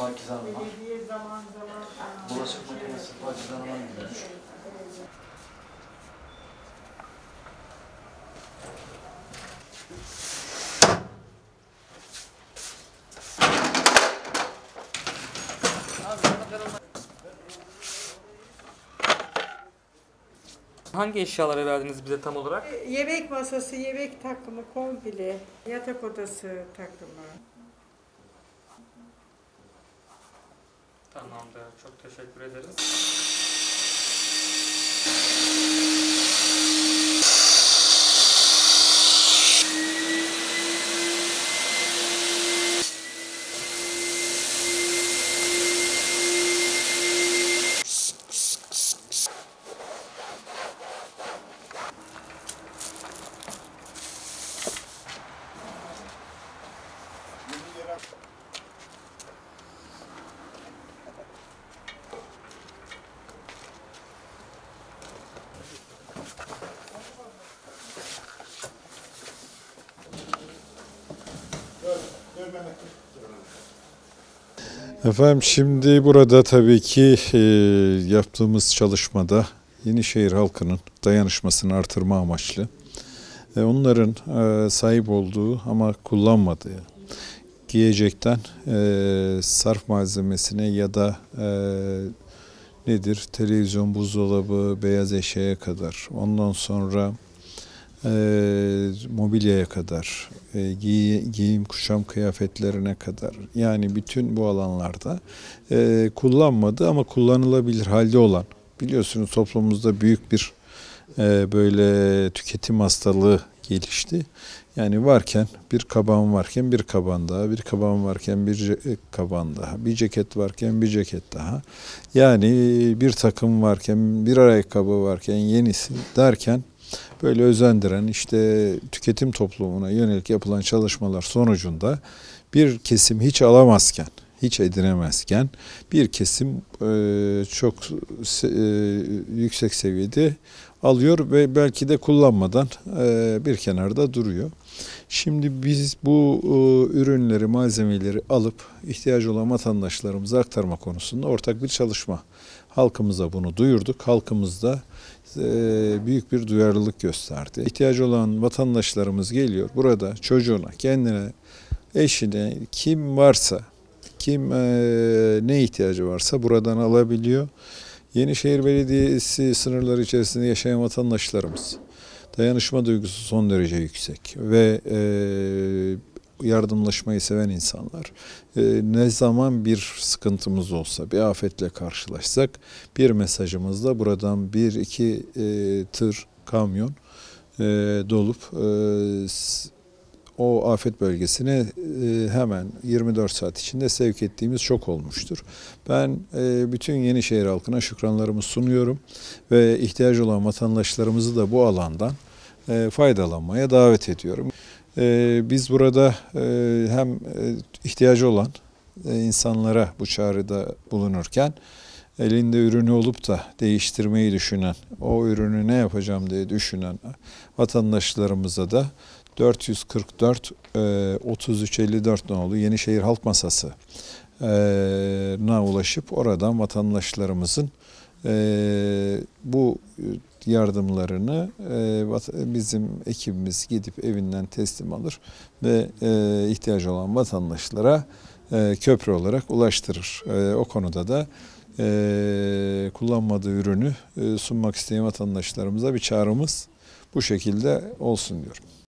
Pakize Hanım'a. Belediye zaman zaman Bulaşık makinesi Pakize Hanım'a gidiyormuş. Hangi eşyaları verdiniz bize tam olarak? yemek masası, yemek takımı komple, yatak odası takımı. Tamamdır. Çok teşekkür ederiz. Efendim şimdi burada tabii ki yaptığımız çalışmada Yenişehir halkının dayanışmasını artırma amaçlı onların sahip olduğu ama kullanmadığı giyecekten sarf malzemesine ya da nedir televizyon, buzdolabı, beyaz eşyaya kadar ondan sonra mobilyaya kadar, giyim kuşam kıyafetlerine kadar yani bütün bu alanlarda kullanmadı ama kullanılabilir halde olan biliyorsunuz toplumumuzda büyük bir böyle tüketim hastalığı gelişti. Yani varken bir kaban varken bir kaban daha, bir kaban varken bir kaban daha, bir ceket varken bir ceket daha. Yani bir takım varken bir ayakkabı varken yenisi derken böyle özendiren işte tüketim toplumuna yönelik yapılan çalışmalar sonucunda bir kesim hiç alamazken, hiç edinemezken bir kesim çok yüksek seviyede alıyor ve belki de kullanmadan bir kenarda duruyor. Şimdi biz bu ürünleri, malzemeleri alıp ihtiyacı olan vatandaşlarımıza aktarma konusunda ortak bir çalışma. Halkımıza bunu duyurduk. Halkımız da büyük bir duyarlılık gösterdi. İhtiyacı olan vatandaşlarımız geliyor. Burada çocuğuna, kendine, eşine, kim varsa, kim ne ihtiyacı varsa buradan alabiliyor. Yenişehir Belediyesi sınırları içerisinde yaşayan vatandaşlarımız dayanışma duygusu son derece yüksek ve yardımlaşmayı seven insanlar. Ne zaman bir sıkıntımız olsa, bir afetle karşılaşsak bir mesajımızla buradan bir iki tır, kamyon dolup o afet bölgesine hemen 24 saat içinde sevk ettiğimiz çok olmuştur. Ben bütün Yenişehir halkına şükranlarımı sunuyorum ve ihtiyacı olan vatandaşlarımızı da bu alandan faydalanmaya davet ediyorum. Biz burada hem ihtiyacı olan insanlara bu çağrıda bulunurken elinde ürünü olup da değiştirmeyi düşünen, o ürünü ne yapacağım diye düşünen vatandaşlarımıza da 444 3354 nolu Yenişehir Halk Masası'na ulaşıp oradan vatandaşlarımızın bu yardımlarını bizim ekibimiz gidip evinden teslim alır ve ihtiyacı olan vatandaşlara köprü olarak ulaştırır. O konuda da kullanmadığı ürünü sunmak isteyen vatandaşlarımıza bir çağrımız bu şekilde olsun diyorum.